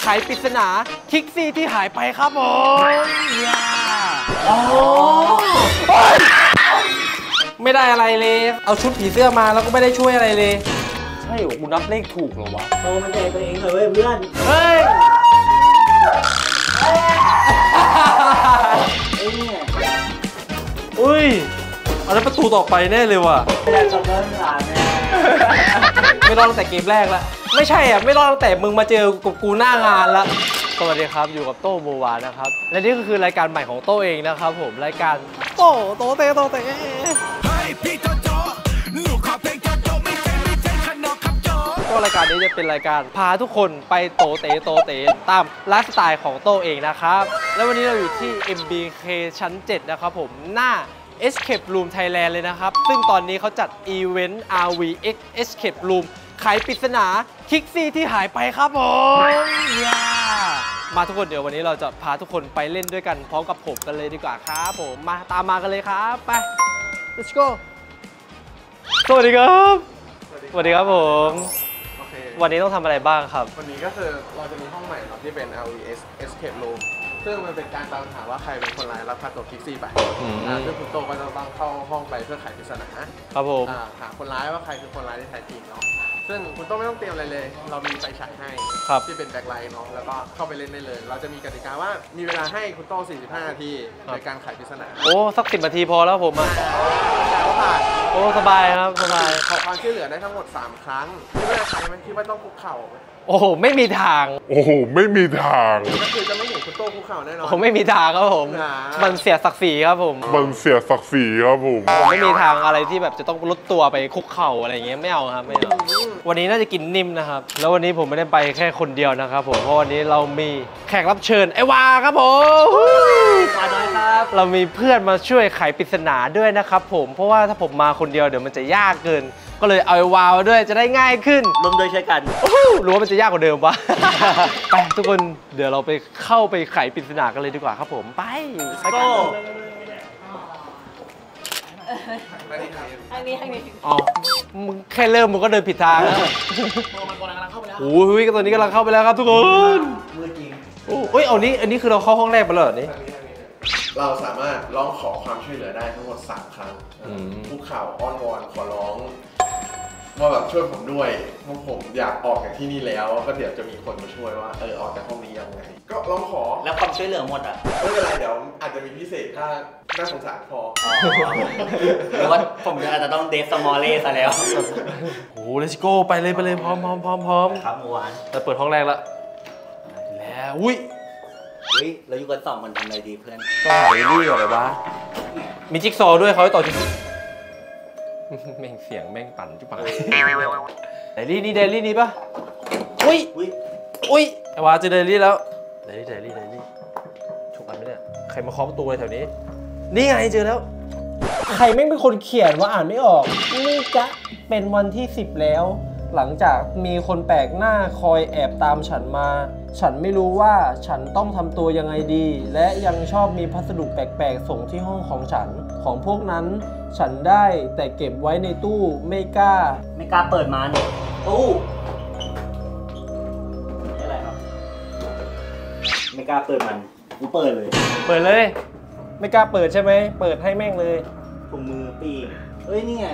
ปริศนาคิกซี่ที่หายไปครับผมไม่ได้อะไรเลยเอาชุดผีเสื้อมาแล้วก็ไม่ได้ช่วยอะไรเลยใช่เหรอกูนับเลขถูกเหรอวะโตมันใจตัวเองเลยเพื่อนเฮ้ยอุ้ยอันนั้นประตูต่อไปแน่เลยว่ะไม่ได้กับเริ่มหลานแน่ไม่รอดตั้งแต่เกมแรกแล้วไม่ใช่อ่ะไม่รอดตั้งแต่มึงมาเจอกับกูหน้างานแล้วสวัสดีครับอยู่กับโต้โบวานะครับและนี่ก็คือรายการใหม่ของโต้เองนะครับผมรายการโต้เตก็รายการนี้จะเป็นรายการพาทุกคนไปโตเตตามไลฟ์สไตล์ของโต้เองนะครับแล้ววันนี้เราอยู่ที่ MBK ชั้น 7 นะครับผมหน้า Escape Room Thailand เลยนะครับซึ่งตอนนี้เขาจัดอีเวนต์ RVX Escape Room ไขปริศนาคิกซี่ที่หายไปครับผมมาทุกคนเดี๋ยววันนี้เราจะพาทุกคนไปเล่นด้วยกันพร้อมกับผมกันเลยดีกว่าครับผมมาตามมากันเลยครับไป let's go สวัสดีครับสวัสดีครับผมวันนี้ต้องทำอะไรบ้างครับวันนี้ก็คือเราจะมีห้องใหม่ครับที่เป็น LES Escape Room ซึ่งมันเป็นการตามหาว่าใครเป็นคนร้ายลักพาตัวคิกซี่ไปซึ่งคุณโตก็จะต้องเข้าห้องไปเพื่อไขปริศนาครับผมหาคนร้ายว่าใครคือคนร้ายที่แท้จริงเนาะซึ่งคุณโตไม่ต้องเตรียมอะไรเลยเรามีไฟฉายให้ที่เป็นแบ็คไลท์เนาะแล้วก็เข้าไปเล่นได้เลยเราจะมีกติกาว่ามีเวลาให้คุณโต45 นาทีในการไขปริศนาโอ้สัก10 นาทีพอแล้วผมอะโอ้สบายครับสบายขอความช่วยเหลือได้ทั้งหมด3 ครั้งคิดว่าใครไหมคิดว่าต้องคุกเข่าโอ้โหไม่มีทางก็คือจะไม่เห็นคุณโต้คุกเข่าแน่นอนผมไม่มีทางครับผมมันเสียศักดิ์ศรีครับผมผมไม่มีทางอะไรที่แบบจะต้องลดตัวไปคุกเข่าอะไรอย่างเงี้ยไม่เอาครับไม่เอาวันนี้น่าจะกินนิ่มนะครับแล้ววันนี้ผมไม่ได้ไปแค่คนเดียวนะครับผมเพราะวันนี้เรามีแขกรับเชิญไอ้วาครับผมมาด้วยครับเรามีเพื่อนมาช่วยไขปริศนาด้วยนะครับผมเพราะว่าถ้าผมมาคนเดียวเดี๋ยวมันจะยากเกินก็เลยเอาไอ้วามาด้วยจะได้ง่ายขึ้นรวมโดยใช้กันรู้ว่ามันจะยากกว่าเดิมปะไปทุกคนเดี๋ยวเราไปเข้าไปไขปริศนากันเลยดีกว่าครับผมไปก็ทางนี้อ๋อมึงแค่เริ่มมึงก็เดินผิดทางแล้วมันกำลังเข้าไปแล้วโอ้ยตอนนี้กำลังเข้าไปแล้วครับทุกคนมือจริงโอ้ยอันนี้คือเราเข้าห้องแรกไปแล้วนี่เราสามารถร้องขอความช่วยเหลือได้ทั้งหมด3 ครั้งคุกเข่าอ้อนวอนขอร้องว่าแบบช่วยผมด้วยเพราะผมอยากออกจากที่นี่แล้วก็เดี๋ยวจะมีคนมาช่วยว่าออกจากห้องนี้ยังไงก็ร้องขอแล้วความช่วยเหลือหมดอ่ะไม่เป็นไรเดี๋ยวอาจจะมีพิเศษถ้าน่าสงสารพอหรือว่าผมอาจจะต้องเดฟสมอลเล่ซะแล้วโอ้ let's go ไปเลยพร้อมครับเมื่อวานแต่เปิดห้องแรกแล้วอุ้ยเราอยู่กัน2 คนทำอะไรดีเพื่อนต้องหาเรื่องอะไรบ้างมีจิ๊กซอว์ด้วยเขาให้ต่อจิ๊กแม่งเสียงแม่งปั่นจุ๊บปากเดลี่นี่ปะอุ้ยไอ้วาเจอเดลี่แล้วเดลี่ถูกอันไหมเนี่ยใครมาเคาะประตูอะไรแถวนี้นี่ไงเจอแล้วใครแม่งเป็นคนเขียนว่าอ่านไม่ออกนี่จะเป็นวันที่10แล้วหลังจากมีคนแปลกหน้าคอยแอบตามฉันมาฉันไม่รู้ว่าฉันต้องทำตัวยังไงดีและยังชอบมีพัสดุแปลกๆส่งที่ห้องของฉันของพวกนั้นฉันได้แต่เก็บไว้ในตู้ไม่กล้าเปิดมาเนี่ยตู้นี่อะไรครับไม่กล้าเปิดมันกูเปิดเลยไม่กล้าเปิดใช่ไหมเปิดให้แม่งเลยถุงมือปีนี่ไง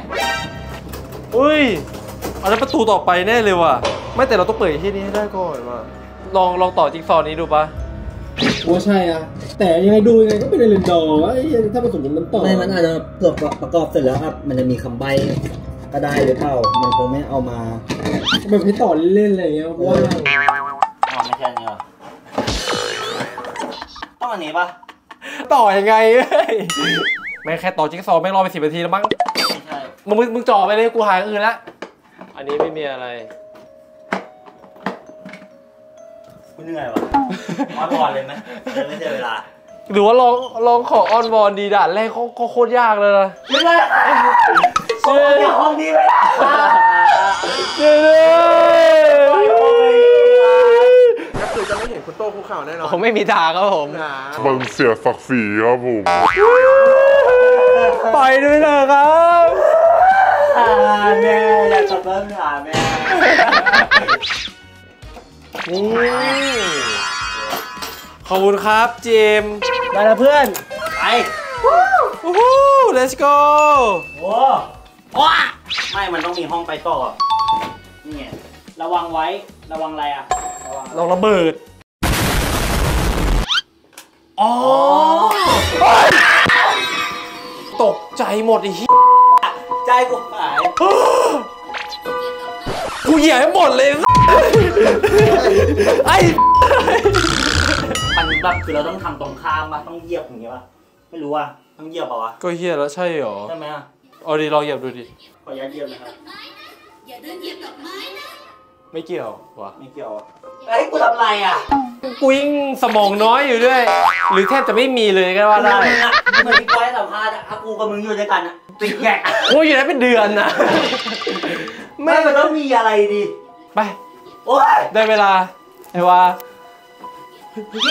อันนั้นประตูต่อไปแน่เลยว่ะไม่แต่เราต้องเปิดที่นี้ให้ได้ก่อนว่ะลองต่อจิ๊กซอว์นี้ดูปะว่าใช่อะแต่ยังไงดูยังไงก็เป็นเรนดอร์ถ้าผสมมันต่อมันอาจจะประกอบเสร็จแล้วครับมันจะมีคำใบ้ก็ได้หรือเปล่ามันคงไม่เอามาแบบให้ต่อเล่นๆอะไรอย่างเงี้ยว่าไม่ใช่นี่หรอต้องอันนี้ปะต่อยังไงแม่งแค่ต่อจิ๊กซอว์แม่งรอไป10 นาทีแล้วมั้งใช่มึงจ่อไปเลยกูหาอื่นละอันนี้ไม่มีอะไรกูเหนื่อยวะอ้อนวอนเลยไหมไม่ใช่เวลาหรือว่าลองขออ้อนวอนดีด่านแรกก็โคตรยากเลยนะไม่ได้ห้องนี้ไม่ได้ก็คือจะไม่เห็นคุณโต้คุกเข่าแน่นอนผมไม่มีทางครับผมมันเสียศักดิ์ศรีครับผมปล่อยด้วยนะครับแม่อยากจะเริ่มหาแม่นี่ขอบคุณครับเจมส์ได้แล้วเพื่อนไปวู้ฮู้ let's go โอ้ว้าไม่มันต้องมีห้องไปต่อนี่ไงระวังไว้ระวังอะไรอ่ะลองระเบิดอ๋อตกใจหมดไอ้เหี้ยใจกูหายกูเหยียบให้หมดเลยไอ้มันแบบคือเราต้องทำตรงข้ามมาต้องเหยียบอย่างเงี้ยป่ะไม่รู้ว่าต้องเหยียบเปล่าวะก็เหี้ยแล้วใช่หรอใช่ไหมอ่ะเอาดิลองเหยียบดูดิขอยัดเหยียบนะครับอย่าเดินเหยียบดอกไม้นะไม่เกี่ยววะไม่เกี่ยวอ่ะเฮ้ยกูทำไรอ่ะกูยิ่งสมองน้อยอยู่ด้วย หรือแทบจะไม่มีเลยก็ว่าได้เหมือนที่ก้อยสัมภาษณ์อ่ะกูกับมึงอยู่ด้วยกันอ่ะติดแกะกูอยู่ได้เป็นเดือนนะไม่มันต้องมีอะไรดิไปโอ้ยได้เวลาไอ้วะเย้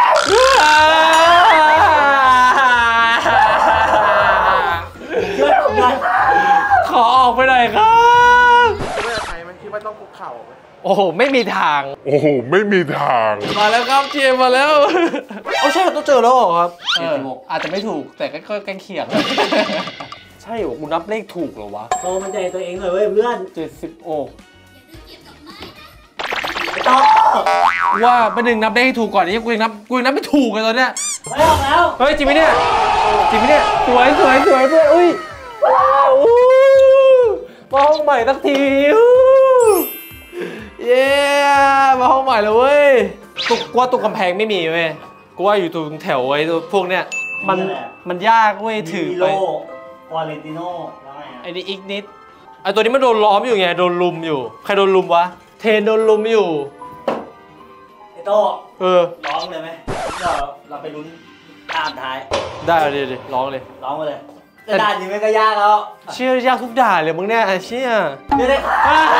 ช่วยผมหน่อยขอออกไปหน่อยครับคิดว่าจะใช้มันคิดว่าต้องคุกเข่าไหมโอ้โหไม่มีทางโอ้โห ไม่มีทางมาแล้วครับเจมมาแล้วเอาใช่ต้องเจอแล้วเหรอครับอาจจะไม่ถูกแต่ก็ใกล้เคียงใช่เหรอกูนับเลขถูกเหรอวะโตมันใจตัวเองเลยเว้ยเพื่อน 70โอ้ไม่ต้องว่าประหนึ่งนับเลขให้ถูกก่อนนี่กูยังนับไม่ถูกเลยตอนเนี้ยไม่ออกแล้วเฮ้ยจริงไหมเนี่ยจริงไหมเนี่ยสวยเพื่อนอุ้ยว้าวมาห้องใหม่สักทีเย้มาห้องใหม่แล้วเว้ยกูว่าตรงกำแพงไม่มีเว้ยกูว่าอยู่ตรงแถวไอ้พวกเนี้ยมันยากเว้ยถือมิไปโลวาเลนติโน่แล้วไงไอ้นี่อีกนิดไอ้ตัวนี้มันโดนล้อมอยู่ไงโดนลุมอยู่ใครโดนลุมวะเทนโดนลุมอยู่ไอ้โต้ร้องเลยไหมเดี๋ยวเราไปลุ้นตามท้ายได้ดิร้องเลยร้องมาเลยแต่ด่านนี้ไม่ก็ยากแล้วเชื่อยากทุกด่านเลยมึงเนี่ยเชื่อเดี๋ยวได้ค่ะ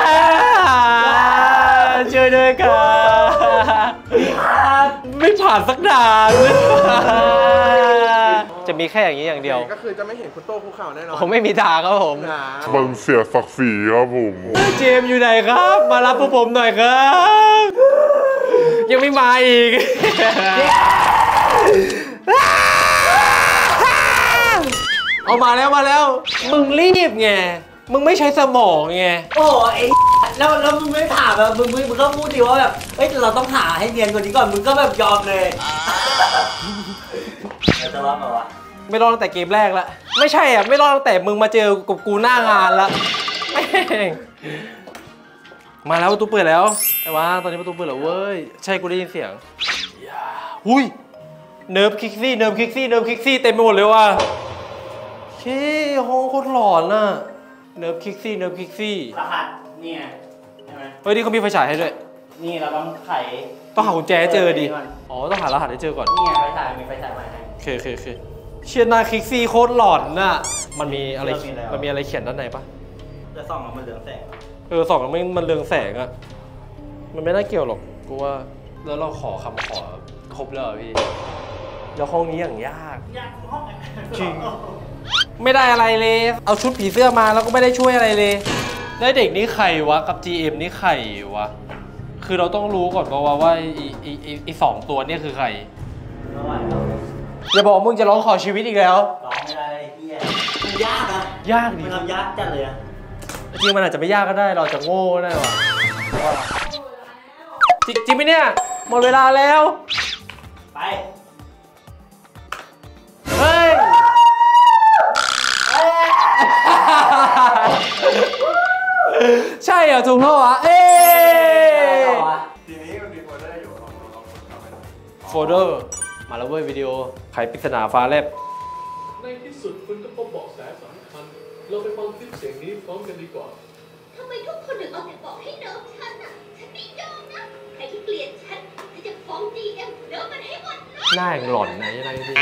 ช่วยด้วยครับไม่ผ่านสักด่านจะมีแค่อย่างนี้อย่างเดียวก็คือจะไม่เห็นคุณโต้คุกเข่าแน่นอนผมไม่มีทางครับผมนะมันเสียศักดิ์ศรีครับผมเจมส์อยู่ไหนครับ มารับพวกผมหน่อยครับ ยังไม่มาอีก เอามาแล้วมึงรีบไงมึงไม่ใช้สมองไงโอ้ไอ้แล้วมึงไม่ถามแบบมึงก็พูดดิว่าแบบเฮ้ยเราต้องหาให้เรียนกว่านี้ก่อนมึงก็แบบยอมเลยจะร้องเหรอวะไม่รอดตั้งแต่เกมแรกละไม่ใช่อ่ะไม่รอดตั้งแต่มึงมาเจอกับกูหน้างานละแม่งมาแล้วประตูเปิดแล้วไอ้วะตอนนี้ประตูเปิดแล้วเว้ยใช่กูได้ยินเสียงหุ้ยเนิร์ฟคิกซี่เต็มไปหมดเลยว่ะเฮ้ยห้องโคตรหลอนน่ะเนิร์ฟคิกซี่รหัสนี่ไงใช่ไหมเฮ้ยนี่เขามีไฟฉายให้ด้วยนี่เราต้องไขต้องหากุญแจให้เจอดิอ๋อต้องหารหัสให้เจอก่อนนี่ไงไฟฉายมีไฟฉายมาให้โอเคเชียร์นาคิกซี่โคตรหลอนน่ะมันมีอะไรเขียนด้านในปะจะส่องออกมาเหลืองแสงส่องแล้วมันเรืองแสงอะมันไม่น่าเกี่ยวหรอกกูว่าแล้วเราขอคำขอครบแล้วพี่แล้วห้องนี้อย่างยากห้องจริงไม่ได้อะไรเลยเอาชุดผีเสื้อมาแล้วก็ไม่ได้ช่วยอะไรเลยได้เด็กนี่ใครวะกับ GM นี่ใครวะคือเราต้องรู้ก่อนว่าอีสองตัวนี่คือใครอย่าบอกมึงจะร้องขอชีวิตอีกแล้วร้องไม่ได้เฮียมันยากนะยากดิมันทำยากจัดเลยอะจริงมันอาจจะไม่ยากก็ได้เราจะโง่ก็ได้วะจริงไหมเนี่ยหมดเวลาแล้วไปเฮ้ยใช่เหรอถูกแล้วเหรอเอ๊ะทีนี้มันมีโฟลเดอร์อยู่ลองทำไปดูโฟลเดอร์มาแล้วเว้ยวิดีโอไขปริศนาฟ้าแลบในที่สุดคุณก็พบเบาะแสสำคัญ เราไปฟังคลิปเสียงนี้พร้อมกันดีกว่าทำไมทุกคนถึงเอาแต่บอกให้เนิร์ฟฉันอ่ะ ฉันไม่ยอมนะ ใครที่เกลียดฉันจะฟ้อง GM เนิร์ฟมันให้หมดเลยหน้าอย่างหล่อนนะยังไงพี่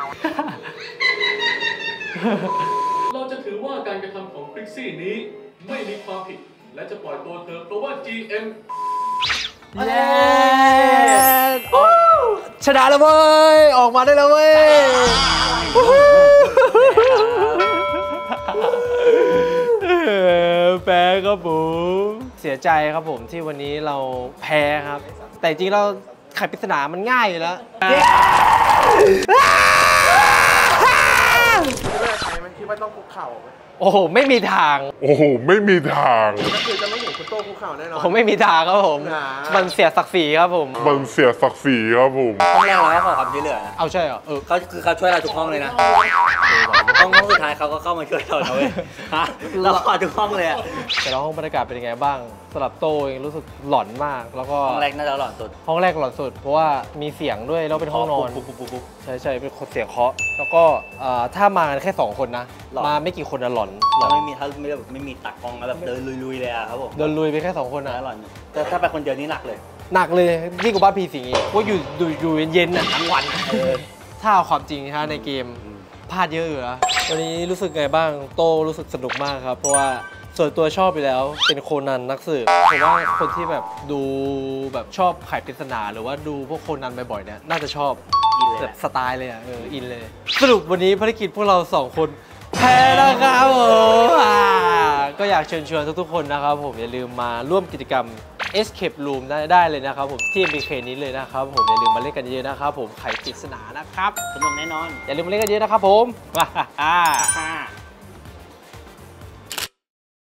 เราจะถือว่าการกระทำของคริกซี่นี้ไม่มีความผิด และจะปล่อยตัวเธอเพราะว่า GM เย้ชนะแล้วเว้ยออกมาได้แล้วเว้ยแพ้ครับผมเสียใจครับผมที่วันนี้เราแพ้ครับ แต่จริงๆเราไขปริศนามันง่ายอยู่แล้วคิดว่าใครมันคิดว่าต้องคุกเข่าไหมโอ้โหไม่มีทางโอ้โห ไม่มีทางก็คือจะไม่เห็นคุณโต้คุกเข่าแน่นอนผมไม่มีทางครับผมอ่ามัมันเสียศักดิ์ศรีครับผมมันเสียศักดิ์ศรีครับผมห้องแรกเราก็ขอความช่วยเหลือนะเอาใช่เหรอเขาคือเขาช่วยเราทุกห้องเลยนะห้องสุดท้ายเขาก็เข้ามาช่วยเรานะเว้ยฮะเราขอทุกห้องเลยอะแต่แล้วห้องบรรยากาศเป็นยังไงบ้างสำหรับโต้เองรู้สึกหลอนมากแล้วก็ห้องแรกน่าจะหลอนสุดห้องแรกหลอนสุดเพราะว่ามีเสียงด้วยแล้วเป็นห้องนอนปุ๊บใช่เป็นเสียงเคาะแล้วก็ถ้ามากันแค่2คนนะหลอนมาไม่กี่คนนะหลอนถ้าไม่มีตักกล้องแล้วแบบเดินลุยๆเลยอะครับผมเดินลุยไปแค่2คนนะน่าหลอนแต่ถ้าไปคนเดียวนี่หนักเลยหนักเลยยิ่งกว่าบ้านผีสิงอีกว่าอยู่เย็นๆน่ะทั้งวันถ้าเอาความจริงนะในเกมพลาดเยอะอยู่นะวันนี้รู้สึกไงบ้างโตรู้สึกสนุกมากครับเพราะว่าส่วนตัวชอบไปแล้วเป็นโคนันนักสืบผมว่าคนที่แบบดูแบบชอบไขปริศนาหรือว่าดูพวกโคนันบ่อยๆเนี่ยน่าจะชอบอินเลยแบแหบละสไตล์เลยอ่ะอินเลย สรุปวันนี้ภารกิจพวกเรา2คนแพ้นะครับผมก็อยากเชิญชวนทุกๆคนนะครับผมอย่าลืมมาร่วมกิจกรรม Escape Room ได้เลยนะครับผมที่ MBK นี้เลยนะครับผมอย่าลืมมาเล่นกันเยอะๆนะครับผมไขปริศนานะครับสนุกแน่นอนอย่าลืมมาเล่นกันเยอะนะครับผมว้า